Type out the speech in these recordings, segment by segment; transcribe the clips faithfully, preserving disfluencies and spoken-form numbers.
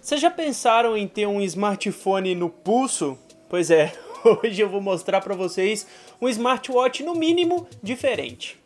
Vocês já pensaram em ter um smartphone no pulso? Pois é, hoje eu vou mostrar para vocês um smartwatch no mínimo diferente.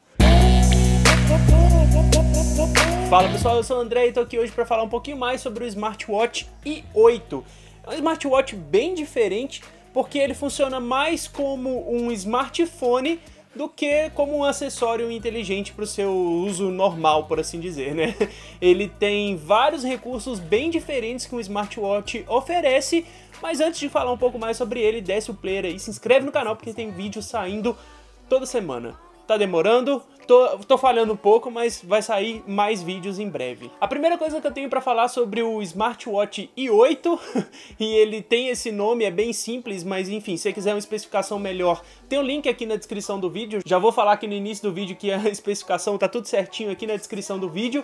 Fala pessoal, eu sou o André e estou aqui hoje para falar um pouquinho mais sobre o smartwatch i oito. É um smartwatch bem diferente porque ele funciona mais como um smartphone do que como um acessório inteligente para o seu uso normal, por assim dizer, né? Ele tem vários recursos bem diferentes que um smartwatch oferece, mas antes de falar um pouco mais sobre ele, desce o player aí, se inscreve no canal porque tem vídeo saindo toda semana. Tá demorando? Tô, tô falhando um pouco, mas vai sair mais vídeos em breve. A primeira coisa que eu tenho para falar sobre o smartwatch i oito, e ele tem esse nome, é bem simples, mas enfim, se você quiser uma especificação melhor, tem o um link aqui na descrição do vídeo. Já vou falar aqui no início do vídeo que a especificação tá tudo certinho aqui na descrição do vídeo,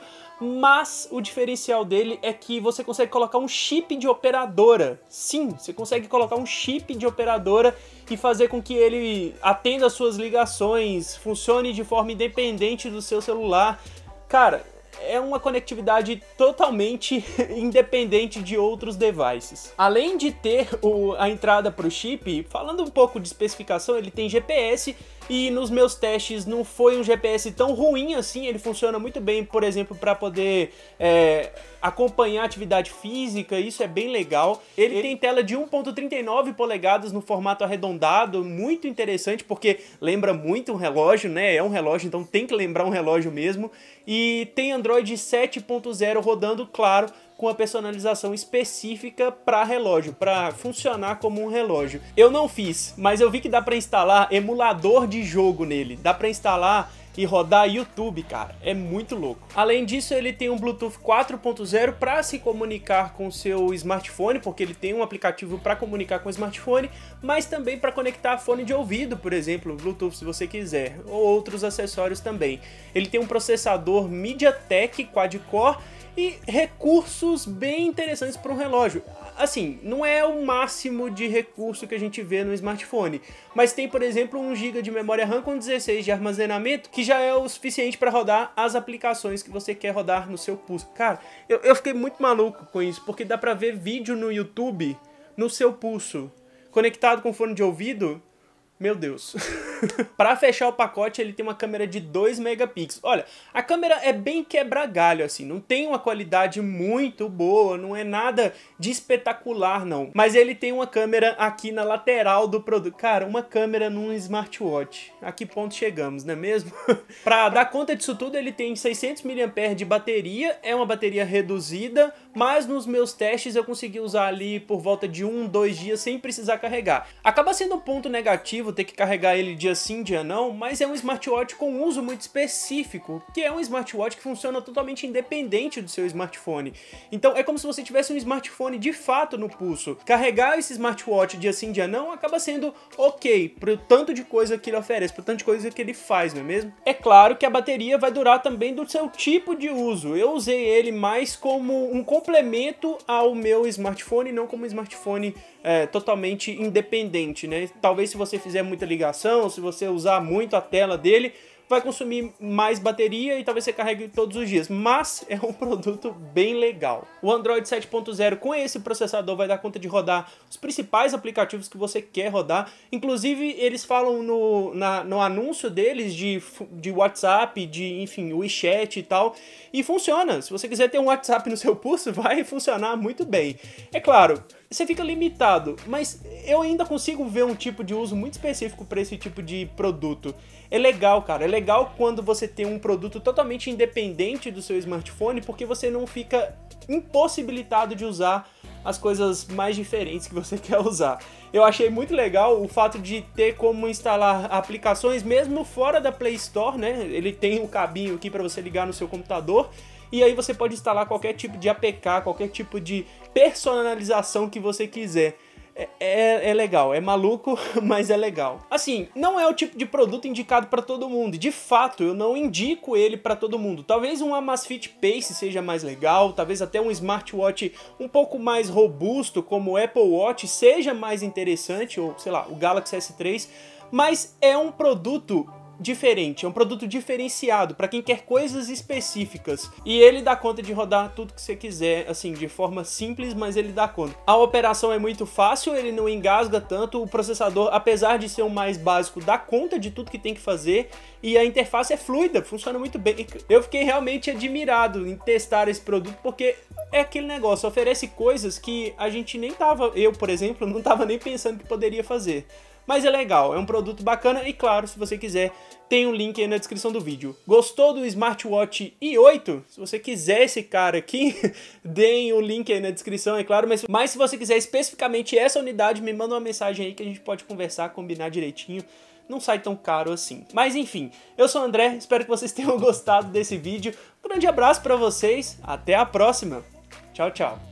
mas o diferencial dele é que você consegue colocar um chip de operadora. Sim, você consegue colocar um chip de operadora e fazer com que ele atenda as suas ligações, funcione de forma independente do seu celular. Cara, é uma conectividade totalmente independente de outros devices. Além de ter o, a entrada para o chip, falando um pouco de especificação, ele tem G P S e nos meus testes não foi um G P S tão ruim assim, ele funciona muito bem, por exemplo, para poder é, acompanhar atividade física, isso é bem legal. Ele, ele tem tela de um ponto trinta e nove polegadas no formato arredondado, muito interessante porque lembra muito um relógio, né? É um relógio, então tem que lembrar um relógio mesmo. E tem Android sete ponto zero rodando, claro, com a personalização específica para relógio, para funcionar como um relógio. Eu não fiz, mas eu vi que dá para instalar emulador de jogo nele, dá para instalar e rodar YouTube, cara, é muito louco. Além disso, ele tem um Bluetooth quatro ponto zero para se comunicar com o seu smartphone, porque ele tem um aplicativo para comunicar com o smartphone, mas também para conectar fone de ouvido, por exemplo, Bluetooth se você quiser, ou outros acessórios também. Ele tem um processador MediaTek quad-core e recursos bem interessantes para um relógio. Assim, não é o máximo de recurso que a gente vê no smartphone, mas tem, por exemplo, um giga de memória RAM com dezesseis de armazenamento, que já é o suficiente para rodar as aplicações que você quer rodar no seu pulso. Cara, eu, eu fiquei muito maluco com isso, porque dá para ver vídeo no YouTube no seu pulso, conectado com fone de ouvido. Meu Deus. Para fechar o pacote, ele tem uma câmera de dois megapixels. Olha, a câmera é bem quebra-galho, assim, não tem uma qualidade muito boa, não é nada de espetacular, não. Mas ele tem uma câmera aqui na lateral do produto. Cara, uma câmera num smartwatch. A que ponto chegamos, não é mesmo? Para dar conta disso tudo, ele tem seiscentos miliampères-hora de bateria, é uma bateria reduzida, mas nos meus testes eu consegui usar ali por volta de um, dois dias sem precisar carregar. Acaba sendo um ponto negativo ter que carregar ele dia sim, dia não, mas é um smartwatch com um uso muito específico, que é um smartwatch que funciona totalmente independente do seu smartphone. Então é como se você tivesse um smartphone de fato no pulso. Carregar esse smartwatch dia sim, dia não acaba sendo ok pro tanto de coisa que ele oferece, pro tanto de coisa que ele faz, não é mesmo? É claro que a bateria vai durar também do seu tipo de uso. Eu usei ele mais como um complemento ao meu smartphone, não como um smartphone é, totalmente independente, né? Talvez se você fizer muita ligação, se você usar muito a tela dele, vai consumir mais bateria e talvez você carregue todos os dias, mas é um produto bem legal. O Android sete ponto zero com esse processador vai dar conta de rodar os principais aplicativos que você quer rodar, inclusive eles falam no, na, no anúncio deles de, de WhatsApp, de enfim, WeChat e tal, e funciona. Se você quiser ter um WhatsApp no seu pulso, vai funcionar muito bem. É claro, você fica limitado, mas eu ainda consigo ver um tipo de uso muito específico para esse tipo de produto. É legal, cara, é legal quando você tem um produto totalmente independente do seu smartphone, porque você não fica impossibilitado de usar as coisas mais diferentes que você quer usar. Eu achei muito legal o fato de ter como instalar aplicações mesmo fora da Play Store, né? Ele tem um cabinho aqui para você ligar no seu computador, e aí você pode instalar qualquer tipo de A P K, qualquer tipo de personalização que você quiser. É, é, é legal, é maluco, mas é legal. Assim, não é o tipo de produto indicado para todo mundo. De fato, eu não indico ele para todo mundo. Talvez um Amazfit Pace seja mais legal, talvez até um smartwatch um pouco mais robusto, como o Apple Watch, seja mais interessante, ou sei lá, o Galaxy S três. Mas é um produto diferente, é um produto diferenciado para quem quer coisas específicas. E ele dá conta de rodar tudo que você quiser, assim, de forma simples, mas ele dá conta. A operação é muito fácil, ele não engasga tanto, o processador, apesar de ser o mais básico, dá conta de tudo que tem que fazer, e a interface é fluida, funciona muito bem. Eu fiquei realmente admirado em testar esse produto, porque é aquele negócio, oferece coisas que a gente nem tava, eu, por exemplo, não tava nem pensando que poderia fazer. Mas é legal, é um produto bacana e claro, se você quiser, tem um link aí na descrição do vídeo. Gostou do Smartwatch i oito? Se você quiser esse cara aqui, deem o link aí na descrição, é claro. Mas, mas se você quiser especificamente essa unidade, me manda uma mensagem aí que a gente pode conversar, combinar direitinho. Não sai tão caro assim. Mas enfim, eu sou o André, espero que vocês tenham gostado desse vídeo. Um grande abraço pra vocês, até a próxima. Tchau, tchau.